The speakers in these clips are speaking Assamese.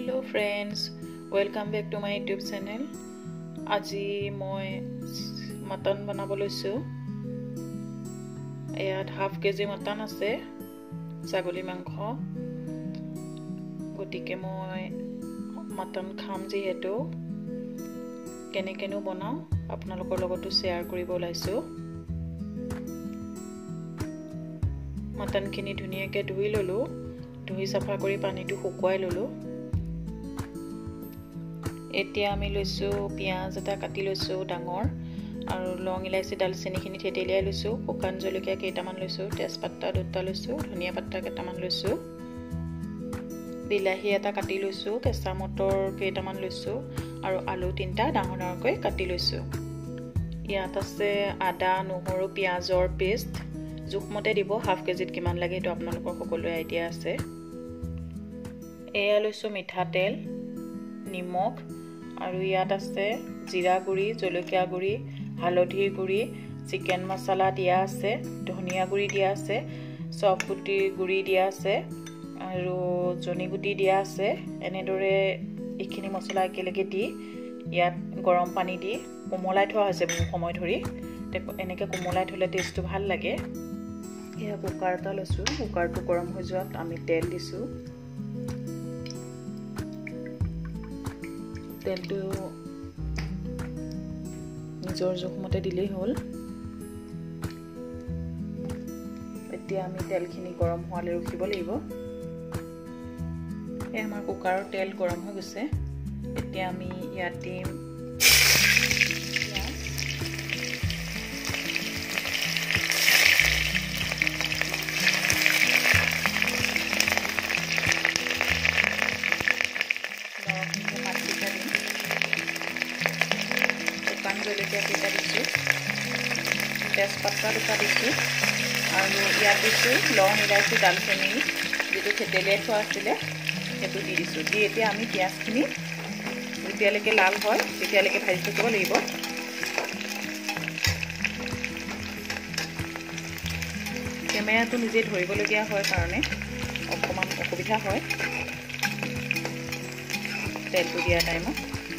Hello friends, welcome back to my YouTube channel. আজি মই mutton বনাব লৈছো। ইয়াত হাফ কেজি mutton আছে, sagoli mankho। গতিকে মই mutton খাম যেহেতু কেনেকেনো বনাও আপোনালোকৰ লগতো শেয়াৰ কৰিব লাইছো। mutton খিনি ধুনিয়াকৈ ধুই ললো, ধুই সাফা কৰি পানীটো শুকুৱাই ললো। এতিয়া আমি লৈছো পিয়াজ এটা কাটি লৈছো ডাঙৰ, আৰু লং ইলাইচি দালচেনি খিনি থেতেলিয়াই লৈছো, শুকান জলকীয়া কেইটামান লৈছো, তেজপাতা দুটা লৈছো, ধনিয়া পাতা কেইটামান লৈছো, বিলাহী এটা কাটি লৈছো, কেঁচা মটৰ কেইটামান লৈছো, আৰু আলু তিনটা ডাঙৰ ডাঙৰকৈ কাটি লৈছো। ইয়াত আছে আদা নহৰু পিয়াজৰ পেষ্ট, জুখমতে দিব, হাফ কেজিত কিমান লাগে এটো আপোনালোকৰ সকলোৰে আইডিয়া আছে। এয়া লৈছো মিঠাতেল, নিমখ, আৰু ইয়াত আছে জিৰা গুড়ি, জলকীয়া গুড়ি, হালধিৰ গুড়ি, চিকেন মছলা দিয়া আছে, ধনিয়া গুড়ি দিয়া আছে, চফ গুটিৰ গুড়ি দিয়া আছে, আৰু জনি গুটি দিয়া আছে। এনেদৰে এইখিনি মছলা একেলগে দি ইয়াত গৰম পানী দি কোমলাই থোৱা হৈছে বহু সময় ধৰি। এনেকৈ কোমলাই থলে টেষ্টটো ভাল লাগে। এয়া কুকাৰ এটা লৈছো, কুকাৰটো গৰম হৈ যোৱাত আমি তেল দিছো। তেলটো নিজৰ জোখমতে দিলেই হ'ল। এতিয়া আমি তেলখিনি গৰম হোৱালৈ ৰখিব লাগিব। এই আমাৰ কুকাৰৰ তেল গৰম হৈ গৈছে। এতিয়া আমি ইয়াত দিম জলকীয়া কেইটা দিছোঁ, তেজপাতা দুটা দিছোঁ, আৰু ইয়াত দিছোঁ লং ইলাইচি দালচেনি যিটো থেতেলিয়াই থোৱা আছিলে সেইটো দি দিছোঁ। দি এতিয়া আমি পিঁয়াজখিনি যেতিয়ালৈকে লাল হয় তেতিয়ালৈকে ভাজি থাকিব লাগিব। কেমেৰাটো নিজে ধৰিবলগীয়া হয় কাৰণে অকণমান অসুবিধা হয় তেলটো দিয়া টাইমত।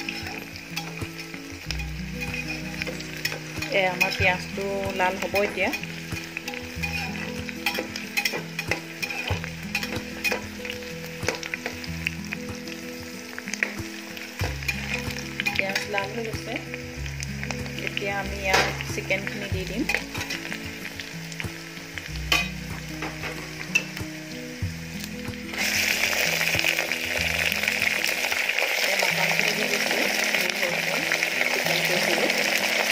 আমাৰ পিঁয়াজটো লাল হ'ব এতিয়া। পিঁয়াজ লাল হৈ গৈছে। এতিয়া আমি ইয়াত চিকেনখিনি দি দিম। মটনখিনি দি দিছোঁ, চিকেন কৰিছিলোঁ।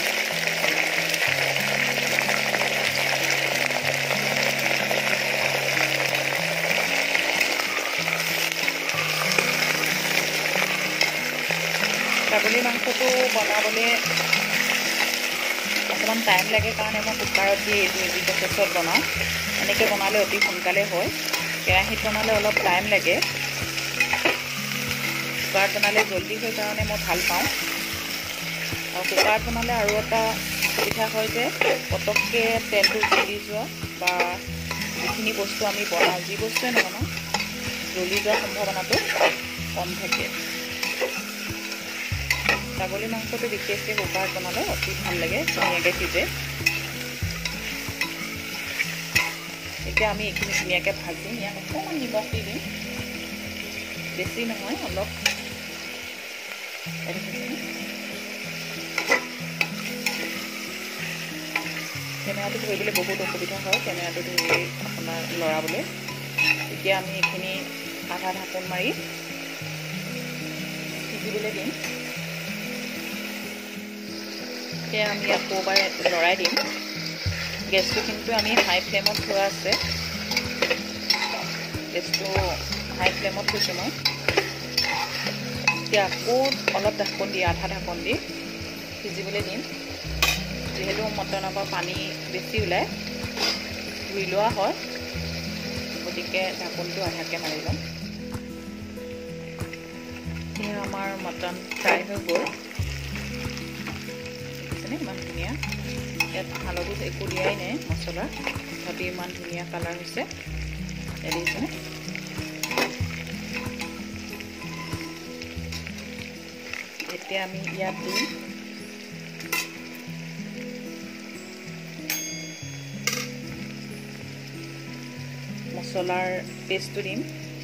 ছাগলী মাংসটো বনাবলৈ অকণমান টাইম লাগে কাৰণে মই কুকাৰত দি এইটো ইজি প্ৰচেছত বনাওঁ। এনেকৈ বনালে অতি সোনকালে হয়, কেৰাহীত বনালে অলপ টাইম লাগে। কুকাৰত বনালে জল্দি হয় কাৰণে মই ভাল পাওঁ। আৰু কুকাৰত বনালে আৰু এটা সুবিধা হয় যে পটককৈ তেলটো জ্বলি যোৱা বা যিখিনি বস্তু আমি বনাওঁ, যি বস্তুৱে নবনাওঁ, জ্বলি যোৱাৰ সম্ভাৱনাটো কম থাকে। ছাগলী মাংসটো বিশেষকৈ কুকাৰত বনালে অতি ভাল লাগে, ধুনীয়াকৈ সিজে। এতিয়া আমি এইখিনি ধুনীয়াকৈ ভাজিম। ইয়াত অকণমান নিমখ দি দিম, বেছি নহয়, অলপ। কেমেৰাটো ধৰিবলৈ বহুত অসুবিধা হয়, কেমেৰাটো ধৰি আপোনাৰ লৰাবলৈ। এতিয়া আমি এইখিনি আধা ঢাকোন মাৰি সিজিবলৈ দিম। এতিয়া আমি আকৌ এবাৰ লৰাই দিম। গেছটো কিন্তু আমি হাই ফ্লেমত থোৱা আছে, গেছটো হাই ফ্লেমত থৈছোঁ মই। এতিয়া আকৌ অলপ ঢাকোন দি, আধা ঢাকোন দি সিজিবলৈ দিম। যিহেতু মটনৰ পৰা পানী বেছি ওলায়, ধুই লোৱা হয়, গতিকে ঢাকোনটো আধাকৈ মাৰি ল'ম। এতিয়া আমাৰ মটন ফ্ৰাই হৈ গ'ল, ইমান ধুনীয়া। ইয়াত হালধি একো দিয়াই নাই, মছলা, তথাপি ইমান ধুনীয়া কালাৰ হৈছে। দেখিছেনে? এতিয়া আমি ইয়াত দিম মছলাৰ পেষ্টটো দিম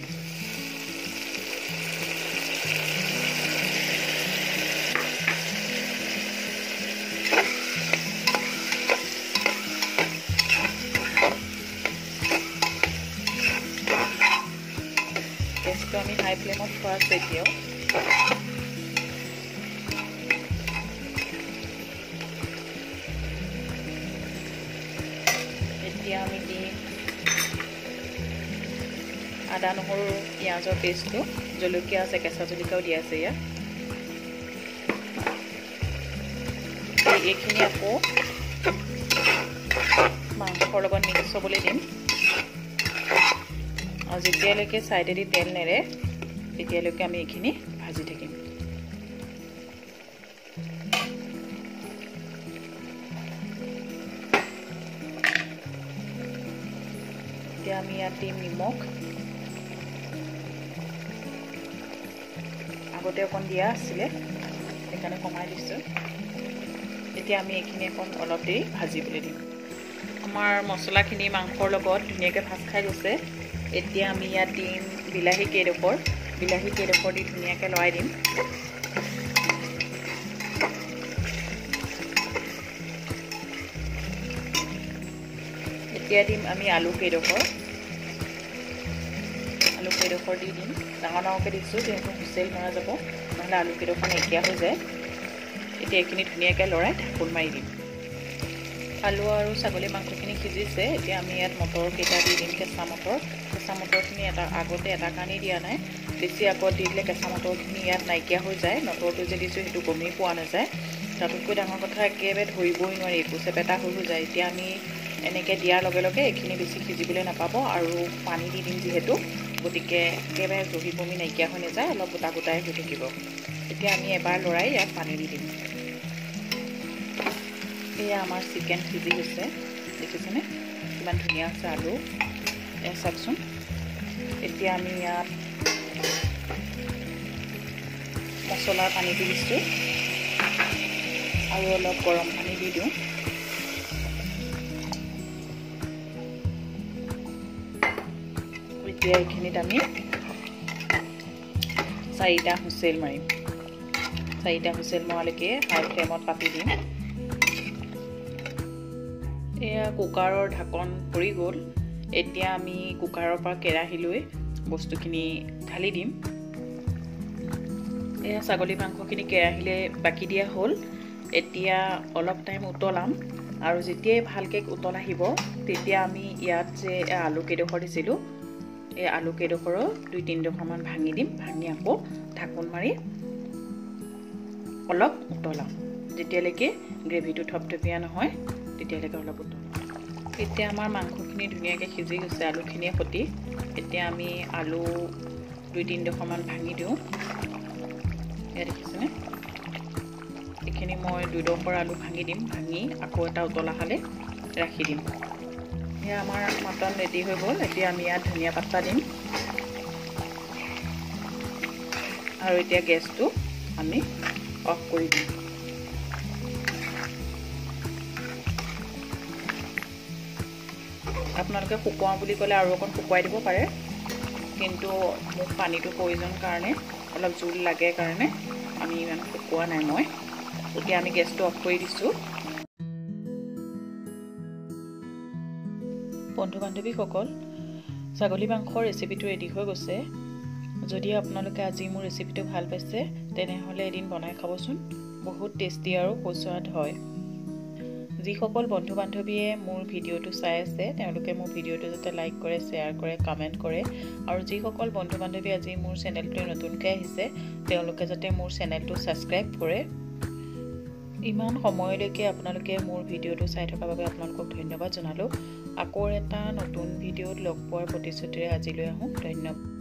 গেছটো আমি হাই ফ্লেমত থোৱা আছে এতিয়াও এতিয়া আমি দিম আদা নহৰু পিঁয়াজৰ পেষ্টটো জলকীয়া আছে কেঁচা জলকীয়াও দিয়া আছে ইয়াত এইখিনি আকৌ মাংসৰ লগত মিক্স হ'বলৈ দিম আৰু যেতিয়ালৈকে ছাইডেদি তেল নেৰে তেতিয়ালৈকে আমি এইখিনি ভাজি থাকিম এতিয়া আমি ইয়াত দিম নিমখ আগতে অকণ দিয়া আছিলে সেইকাৰণে কমাই দিছোঁ এতিয়া আমি এইখিনি অকণ অলপ দেৰি ভাজিবলৈ দিম আমাৰ মছলাখিনি মাংসৰ লগত ধুনীয়াকৈ ভাজ খাই গৈছে এতিয়া আমি ইয়াত দিম বিলাহী কেইডোখৰ দি ধুনীয়াকৈ লৰাই দিম এতিয়া দিম আমি আলু কেইডোখৰ দি দিম ডাঙৰ ডাঙৰকৈ দিছোঁ যিহেতু হুইচেল মৰা যাব নহ'লে আলু কেইডোখৰ নাইকিয়া হৈ যায় এতিয়া এইখিনি ধুনীয়াকৈ লৰাই ঢাকোন মাৰি দিম আলু আৰু ছাগলী মাংসখিনি সিজিছে এতিয়া আমি ইয়াত মটৰ কেইটা দি দিম কেঁচা মটৰখিনি আগতে এটা কাৰণেই দিয়া নাই বেছি আগত দি দিলে কেঁচা মটৰখিনি ইয়াত নাইকিয়া হৈ যায় মটৰটো যে দিছোঁ সেইটো গমেই পোৱা নাযায় তাতোতকৈ ডাঙৰ কথা একেবাৰে ধৰিবই নোৱাৰি একো চেপেটা হৈ যায় এতিয়া আমি এনেকৈ দিয়াৰ লগে লগে এইখিনি বেছি সিজিবলৈ নাপাব আৰু পানী দি দিম যিহেতু গতিকে একেবাৰে জহি বমি নাইকিয়া হৈ নাযায় অলপ গোটা গোটাই হৈ থাকিব এতিয়া আমি এবাৰ লৰাই ইয়াত পানী দি দিম এয়া আমাৰ চিকেন সিজি গৈছে দেখিছেনে কিমান ধুনীয়া আছে আলু এয়া চাওকচোন এতিয়া আমি ইয়াত মছলাৰ পানী দি দিছোঁ আৰু অলপ গৰম পানী দি দিওঁ এতিয়া এইখিনিত আমি 4টা হুইচেল মাৰিম 4টা হুইচেল মৰালৈকে হাই ফ্লেমত পাতি দিম এয়া কুকাৰৰ ঢাকন পৰি গ'ল এতিয়া আমি কুকাৰৰ পৰা কেৰাহীলৈ বস্তুখিনি ঢালি দিম এয়া ছাগলী মাংসখিনি কেৰাহীলৈ বাকি দিয়া হ'ল এতিয়া অলপ টাইম উতলাম আৰু যেতিয়াই ভালকৈ উতল আহিব তেতিয়া আমি ইয়াত যে আলু কেইডোখৰ দিছিলোঁ এই আলু কেইডোখৰো 2-3ডোখৰমান ভাঙি দিম ভাঙি আকৌ ঢাকোন মাৰি অলপ উতলাম যেতিয়ালৈকে গ্ৰেভিটো থপথপীয়া নহয় তেতিয়ালৈকে অলপ উতলাম এতিয়া আমাৰ মাংসখিনি ধুনীয়াকৈ সিজি গৈছে আলুখিনিয়ে সতি এতিয়া আমি আলু 2-3ডোখৰমান ভাঙি দিওঁ এয়া দেখিছেনে এইখিনি মই 2ডোখৰ আলু ভাঙি দিম ভাঙি আকৌ এটা উতলা খালে ৰাখি দিম এয়া আমাৰ মটন ৰেডি হৈ গ'ল এতিয়া আমি ইয়াত ধনিয়া পাতা দিম আৰু এতিয়া গেছটো আমি অফ কৰি দিম আপোনালোকে শুকুৱাওঁ বুলি ক'লে আৰু অকণ শুকুৱাই দিব পাৰে কিন্তু মোক পানীটো প্ৰয়োজন কাৰণে অলপ জোল লাগে কাৰণে আমি ইমান শুকুৱা নাই মই এতিয়া আমি গেছটো অফ কৰি দিছোঁ বন্ধু বান্ধৱীসকল ছাগলী মাংসৰ ৰেচিপিটো ৰেডি হৈ গৈছে যদি আপোনালোকে আজি মোৰ ৰেচিপিটো ভাল পাইছে তেনেহ'লে এদিন বনাই খাবচোন বহুত টেষ্টি আৰু সুস্বাদ হয় যিসকল বন্ধু বান্ধৱীয়ে মোৰ ভিডিঅ'টো চাই আছে তেওঁলোকে মোৰ ভিডিঅ'টো যাতে লাইক কৰে শ্বেয়াৰ কৰে কমেণ্ট কৰে আৰু যিসকল বন্ধু বান্ধৱী আজি মোৰ চেনেলটোলৈ নতুনকৈ আহিছে তেওঁলোকে যাতে মোৰ চেনেলটো ছাবস্ক্ৰাইব কৰে ইমান সময়লৈকে আপোনালোকে মোৰ ভিডিঅ'টো চাই থকাৰ বাবে আপোনালোকক ধন্যবাদ জনালোঁ আকৌ এটা নতুন ভিডিঅ'ত লগ পোৱাৰ প্ৰতিশ্ৰুতিৰে আজিলৈ আহোঁ ধন্যবাদ